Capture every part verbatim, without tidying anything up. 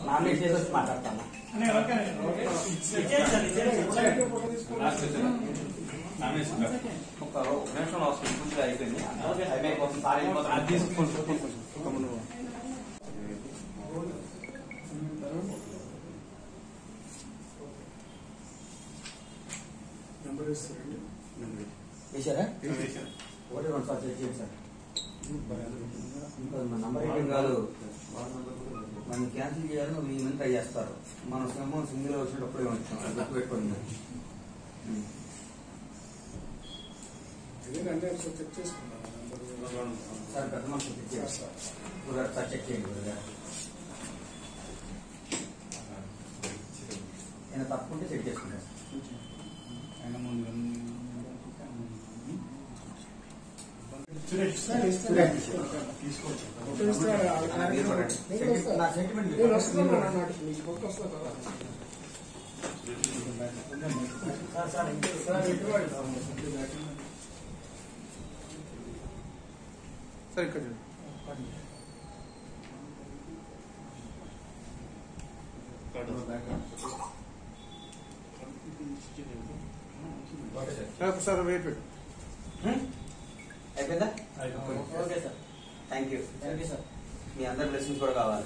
Nominate చేసి వచ్చి మాట్లాడతాను. ఒక నిమిషం అవసరం పూర్తిగా అయిపోయింది. హైవే కోసం సారీ వేసారా? ఒకటి రెండు సార్ చెక్ చేయండి సార్. నంబర్ ఏం కాదు, మనం క్యాన్సిల్ చేయాలని ఒక వెయ్యి మంది ట్రై చేస్తారు. మన సింహం సింగిల్ వచ్చినప్పుడు వచ్చాం, అది గుర్తు పెట్టుకోండి. సార్ పెద్ద మనుషులు చెక్ చేయండి సార్, సార్ చెక్ చేయండి. నేను తప్పుకుంటే చెక్ చేసుకుంటాను. సార్ ఇక్కడ సార్ వెయిట్ పెట్టు. అయిపోయిందా? Okay sir, thank you. Thank you sir. మీ అందరి బ్లెస్సింగ్స్ కూడా కావాలి.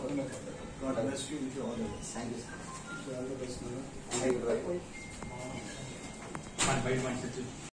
Thank you sir.